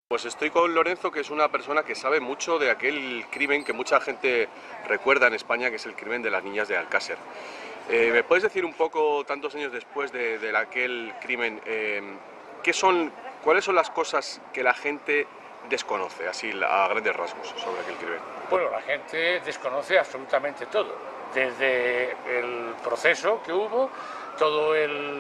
Pues estoy con Lorenzo, que es una persona que sabe mucho de aquel crimen que mucha gente recuerda en España, que es el crimen de las niñas de Alcácer. ¿Me puedes decir un poco, tantos años después de aquel crimen, cuáles son las cosas que la gente desconoce, así a grandes rasgos, sobre aquel crimen? Bueno, la gente desconoce absolutamente todo, desde el proceso que hubo, todo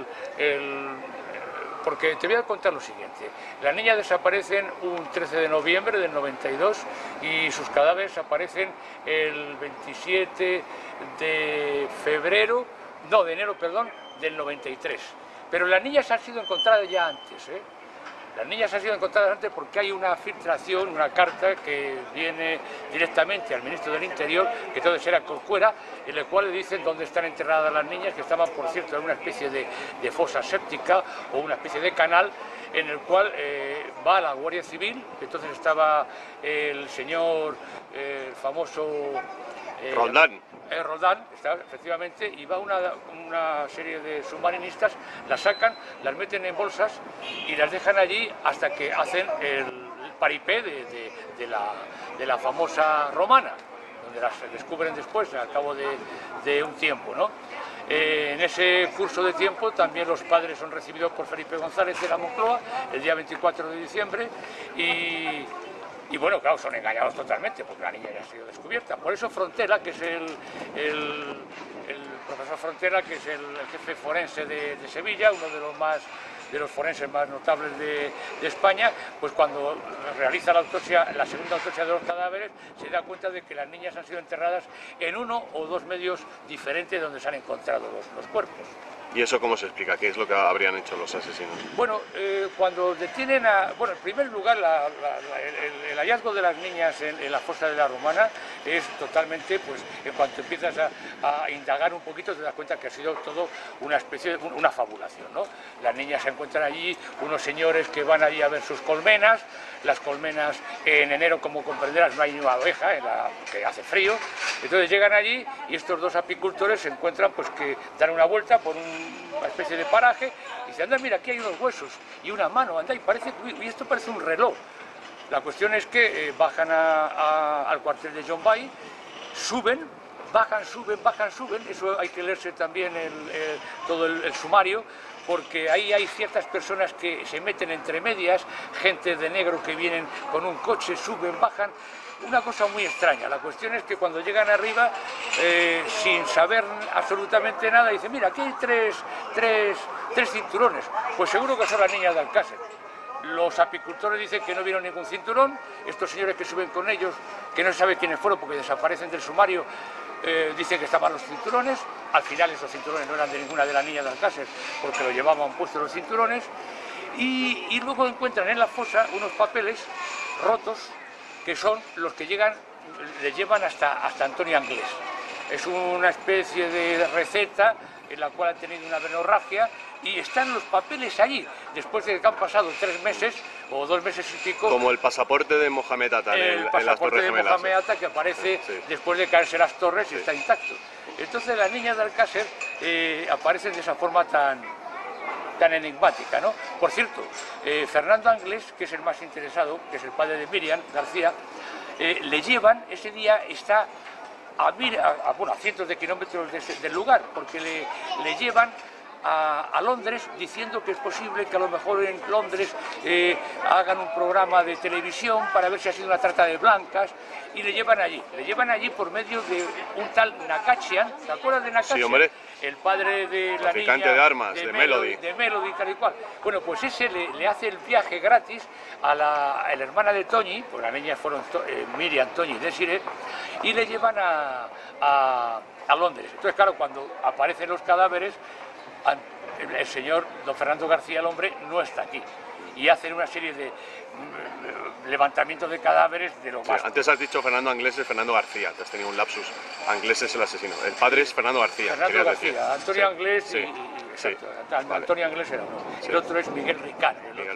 porque te voy a contar lo siguiente. Las niñas desaparecen un 13 de noviembre del 92 y sus cadáveres aparecen el 27 de enero, del 93. Pero las niñas han sido encontradas ya antes, ¿eh? Las niñas han sido encontradas antes porque hay una filtración, una carta que viene directamente al ministro del Interior, que entonces era Corcuera, en la cual le dicen dónde están enterradas las niñas, que estaban, por cierto, en una especie de fosa séptica o una especie de canal, en el cual va la Guardia Civil, que entonces estaba el señor, el famoso... Roldán. Roldán, efectivamente, y va una serie de submarinistas, las sacan, las meten en bolsas y las dejan allí hasta que hacen el paripé de la famosa romana, donde las descubren después, al cabo de un tiempo, ¿no? En ese curso de tiempo también los padres son recibidos por Felipe González de la Moncloa el día 24 de diciembre y bueno, claro, son engañados totalmente porque la niña ya ha sido descubierta. Por eso Frontera, que es el profesor Frontera, que es el jefe forense de Sevilla, uno de los forenses más notables de España, pues cuando realiza la segunda autopsia de los cadáveres, se da cuenta de que las niñas han sido enterradas en uno o dos medios diferentes donde se han encontrado los cuerpos. ¿Y eso cómo se explica? ¿Qué es lo que habrían hecho los asesinos? Bueno, cuando detienen bueno, en primer lugar, el hallazgo de las niñas en la fosa de la Romana es totalmente, pues, en cuanto empiezas a indagar un poquito, te das cuenta que ha sido todo una especie de una fabulación, ¿no? Las niñas se encuentran allí, unos señores que van allí a ver sus colmenas, las colmenas en enero, como comprenderás, no hay ni una abeja, que hace frío, entonces llegan allí y estos dos apicultores se encuentran, pues, que dan una vuelta por una especie de paraje y dicen, anda, mira, aquí hay unos huesos y una mano, anda, y esto parece un reloj. La cuestión es que bajan al cuartel de John Bay, suben, bajan, suben, eso hay que leerse también todo el sumario, porque ahí hay ciertas personas que se meten entre medias, gente de negro que vienen con un coche, suben, bajan, una cosa muy extraña. La cuestión es que cuando llegan arriba, sin saber absolutamente nada, dicen, mira, aquí hay tres cinturones, pues seguro que son las niñas de Alcácer. Los apicultores dicen que no vieron ningún cinturón, estos señores que suben con ellos, que no se sabe quiénes fueron porque desaparecen del sumario, dicen que estaban los cinturones. Al final esos cinturones no eran de ninguna de las niñas de Alcácer porque lo llevaban puestos los cinturones, y luego encuentran en la fosa unos papeles rotos que son los que les llevan hasta Antonio Anglés. Es una especie de receta en la cual ha tenido una hemorragia y están los papeles allí, después de que han pasado 3 meses o 2 meses y pico. Como el pasaporte de Mohamed Atta en las Torres Gemelas. El pasaporte de Mohamed Atta, que aparece después de caerse las torres y está intacto. Entonces las niñas de Alcácer aparecen de esa forma tan enigmática, ¿no? Por cierto, Fernando Anglés, que es el más interesado, que es el padre de Miriam García, le llevan, ese día está a cientos de kilómetros del lugar, porque le llevan a Londres diciendo que es posible que a lo mejor en Londres hagan un programa de televisión para ver si ha sido una trata de blancas, y le llevan allí por medio de un tal Nakachian. ¿Te acuerdas de Nakachian? Sí, hombre. El padre de la traficante niña de armas, de Melody. De Melody, tal y cual. Bueno, pues ese le hace el viaje gratis a la hermana de Toñi, pues las niñas fueron Miriam, Toñi y Desiree, y le llevan a Londres. Entonces, claro, cuando aparecen los cadáveres, el señor don Fernando García, el hombre, no está aquí. Y hacen una serie de levantamientos de cadáveres de lo más... Antes has dicho Fernando Anglés, es Fernando García, te has tenido un lapsus. Anglés es el asesino, el padre es Fernando García. Fernando García, decir. Antonio Anglés, sí. Exacto, Vale. Antonio Anglés era uno. Sí. El otro es Miguel Ricard.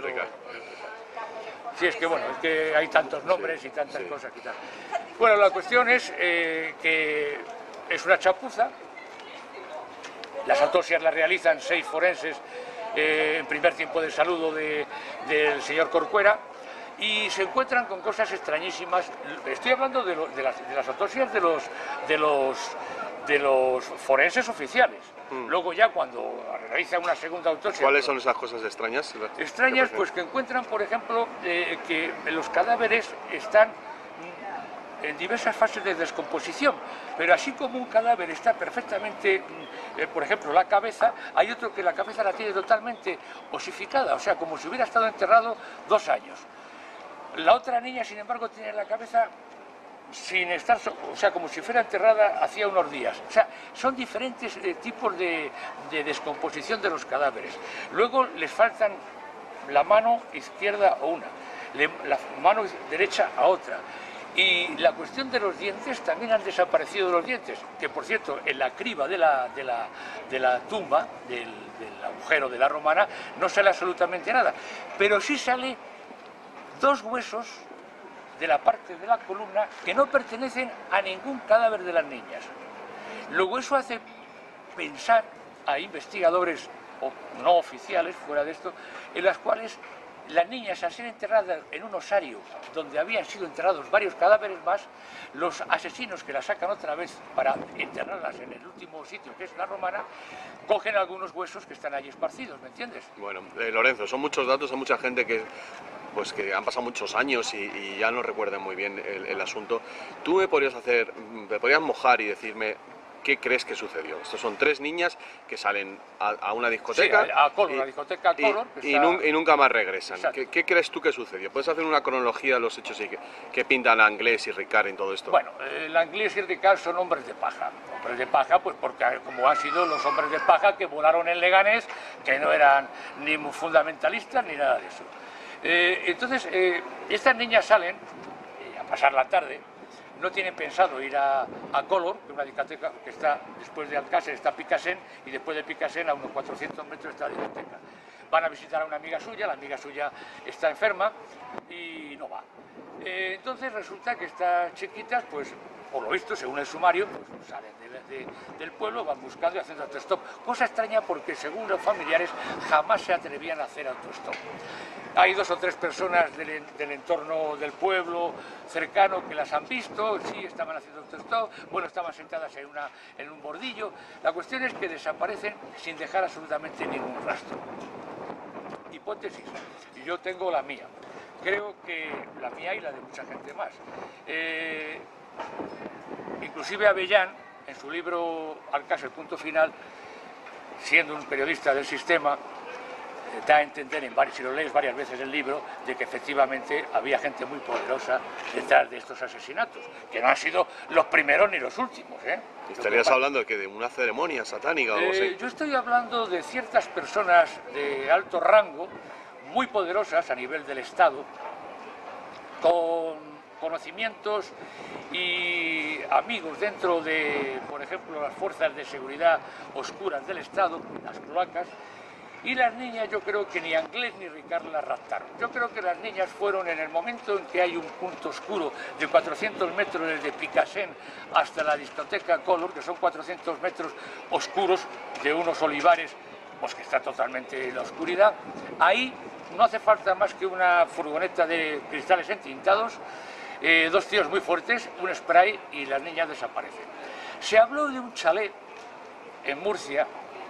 Sí, es que bueno, es que hay tantos nombres y tantas cosas y tal. Bueno, la cuestión es que es una chapuza. Las autopsias las realizan 6 forenses en primer tiempo del saludo del señor Corcuera, y se encuentran con cosas extrañísimas. Estoy hablando de las autopsias de los forenses oficiales. Luego ya cuando realizan una segunda autopsia... ¿Cuáles son esas cosas extrañas? Extrañas, pues que encuentran, por ejemplo, que los cadáveres están en diversas fases de descomposición, pero así como un cadáver está perfectamente, por ejemplo, la cabeza, hay otro que la cabeza la tiene totalmente osificada, o sea, como si hubiera estado enterrado 2 años. La otra niña, sin embargo, tiene la cabeza sin estar, o sea, como si fuera enterrada hacía unos días. O sea, son diferentes tipos de descomposición de los cadáveres. Luego les faltan la mano izquierda a una, la mano derecha a otra. Y la cuestión de los dientes, también han desaparecido los dientes, que por cierto, en la criba de la tumba, del agujero de la romana, no sale absolutamente nada, pero sí sale 2 huesos de la parte de la columna que no pertenecen a ningún cadáver de las niñas. Luego eso hace pensar a investigadores no oficiales, fuera de esto, en las cuales las niñas, al ser enterradas en un osario donde habían sido enterrados varios cadáveres más, los asesinos que las sacan otra vez para enterrarlas en el último sitio, que es la romana, cogen algunos huesos que están allí esparcidos, ¿me entiendes? Bueno, Lorenzo, son muchos datos, hay mucha gente que han pasado muchos años y ya no recuerdan muy bien el asunto. ¿Tú me podrías mojar y decirme qué crees que sucedió? Estos son 3 niñas que salen a una discoteca, sí, a Color, la discoteca Color, y nunca más regresan. ¿Qué crees tú que sucedió? ¿Puedes hacer una cronología de los hechos y qué pintan Anglés y Ricard en todo esto? Bueno, Anglés y Ricard son hombres de paja. Hombres de paja, pues porque como han sido los hombres de paja que volaron en Leganés, que no eran ni fundamentalistas ni nada de eso. Entonces, estas niñas salen a pasar la tarde. No tienen pensado ir a Color, que es una discoteca que está después de Alcácer, está Picassent, y después de Picassent a unos 400 metros está la discoteca. Van a visitar a una amiga suya, la amiga suya está enferma y no va. Entonces resulta que estas chiquitas, pues por lo visto, según el sumario, pues salen del pueblo, van buscando y haciendo autostop. Cosa extraña porque según los familiares jamás se atrevían a hacer autostop. Hay 2 o 3 personas del entorno del pueblo cercano que las han visto, sí, estaban haciendo autostop, bueno, estaban sentadas en un bordillo. La cuestión es que desaparecen sin dejar absolutamente ningún rastro. Hipótesis, y yo tengo la mía. Creo que la mía y la de mucha gente más. Inclusive Avellán, en su libro Alcácer, punto final, siendo un periodista del sistema, da a entender, si lo lees varias veces el libro, de que efectivamente había gente muy poderosa detrás de estos asesinatos, que no han sido los primeros ni los últimos. ¿Estarías hablando de una ceremonia satánica o algo así? Yo estoy hablando de ciertas personas de alto rango, muy poderosas a nivel del Estado, con conocimientos y amigos dentro de, por ejemplo, las fuerzas de seguridad oscuras del Estado, las cloacas. Y las niñas, yo creo que ni Anglés ni Ricard las raptaron. Yo creo que las niñas fueron en el momento en que hay un punto oscuro de 400 metros desde Picassent hasta la discoteca Color, que son 400 metros oscuros de unos olivares, pues que está totalmente en la oscuridad. Ahí no hace falta más que una furgoneta de cristales entintados, 2 tíos muy fuertes, un spray y las niñas desaparecen. Se habló de un chalet en Murcia.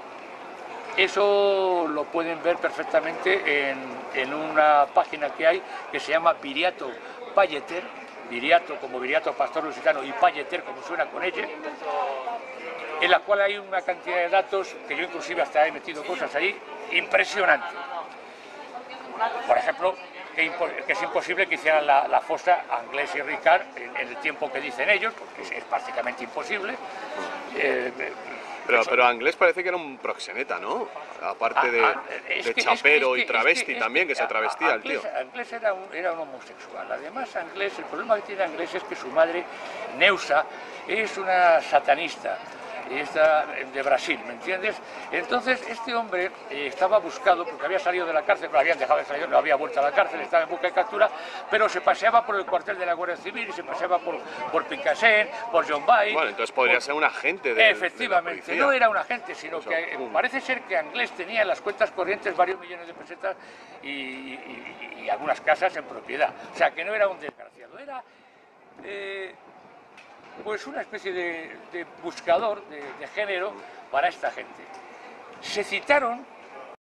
Eso lo pueden ver perfectamente en una página que hay que se llama Viriato Palleter, Viriato como Viriato Pastor Lusitano y Palleter como suena con ella, en la cual hay una cantidad de datos que yo inclusive hasta he metido cosas ahí, impresionante. Por ejemplo, que es imposible que hicieran la fosa Anglés y Ricard en el tiempo que dicen ellos, porque es prácticamente imposible. Pero Anglés parece que era un proxeneta, ¿no? Aparte de chapero y travesti también, que se travestía el tío. Anglés era un homosexual. Además, Anglés, el problema que tiene Anglés es que su madre, Neusa, es una satanista. de Brasil, ¿me entiendes? Entonces este hombre estaba buscado porque había salido de la cárcel, lo habían dejado de salir, no había vuelto a la cárcel, estaba en busca de captura, pero se paseaba por el cuartel de la Guardia Civil y se paseaba por Picassent, por John Bay. Bueno, entonces podría ser un agente de Efectivamente, de la no era un agente, sino Eso, que parece ser que Anglés tenía en las cuentas corrientes varios millones de pesetas y algunas casas en propiedad. O sea, que no era un desgraciado, era pues una especie de buscador de género para esta gente. Se citaron